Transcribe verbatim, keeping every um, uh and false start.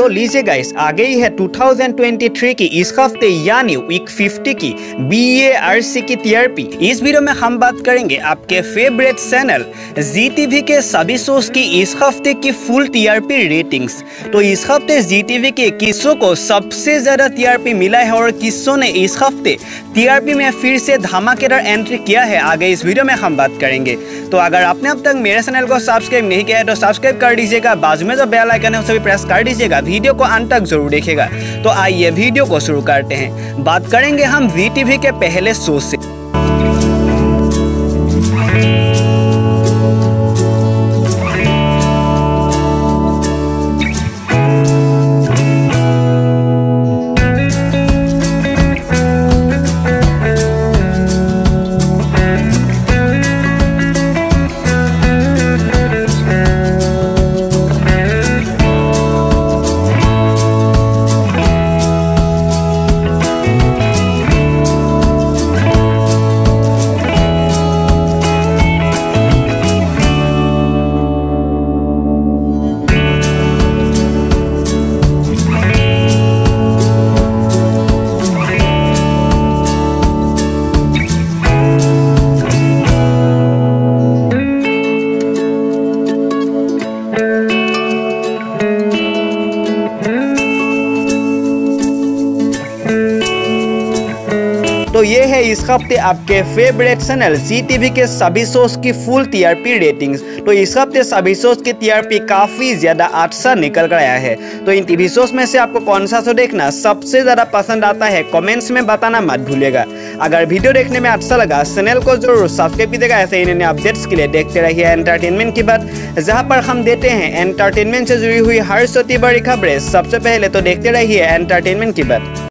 लीजिए गाइस, आ गई है दो हज़ार तेईस की इस हफ्ते यानी वीक पचास की बी ए आर सी की टीआरपी। इस वीडियो में हम बात करेंगे आपके फेवरेट चैनल जी टीवी के सभी शोज की इस हफ्ते की फुल टीआरपी रेटिंग्स। तो इस हफ्ते जी टीवी के किस शो को सबसे ज्यादा टीआरपी मिला है और किस शो ने इस हफ्ते टीआरपी में फिर से धमाकेदार एंट्री किया है, आगे इस वीडियो में हम बात करेंगे। तो अगर आपने अब तक मेरे चैनल को सब्सक्राइब नहीं किया है तो सब्सक्राइब कर दीजिएगा, बाजू में जो बेल आइकन है उसे भी प्रेस कर दीजिएगा, वीडियो को अंत तक जरूर देखिएगा। तो आइए वीडियो को शुरू करते हैं। बात करेंगे हम जी टीवी के पहले शो से। तो ये है इस हफ्ते आपके फेवरेट चैनल जी टीवी के सभी शोज की फुल टीआरपी रेटिंग्स। तो इस हफ्ते सभी शोज की टीआरपी काफी ज्यादा अच्छा निकल कर आया है। तो इन टीवी शोज में से आपको कौन सा शो देखना सबसे ज्यादा पसंद आता है कमेंट्स में बताना मत भूलिएगा। अगर वीडियो देखने में अच्छा लगा चैनल को जरूर सब्सक्राइब कीजिएगा। ऐसे ही नए अपडेट्स के लिए देखते रहिए एंटरटेनमेंट की बात, जहाँ पर हम देते हैं एंटरटेनमेंट से जुड़ी हुई हर छोटी बड़ी खबरें सबसे पहले। तो देखते रहिए एंटरटेनमेंट की बात।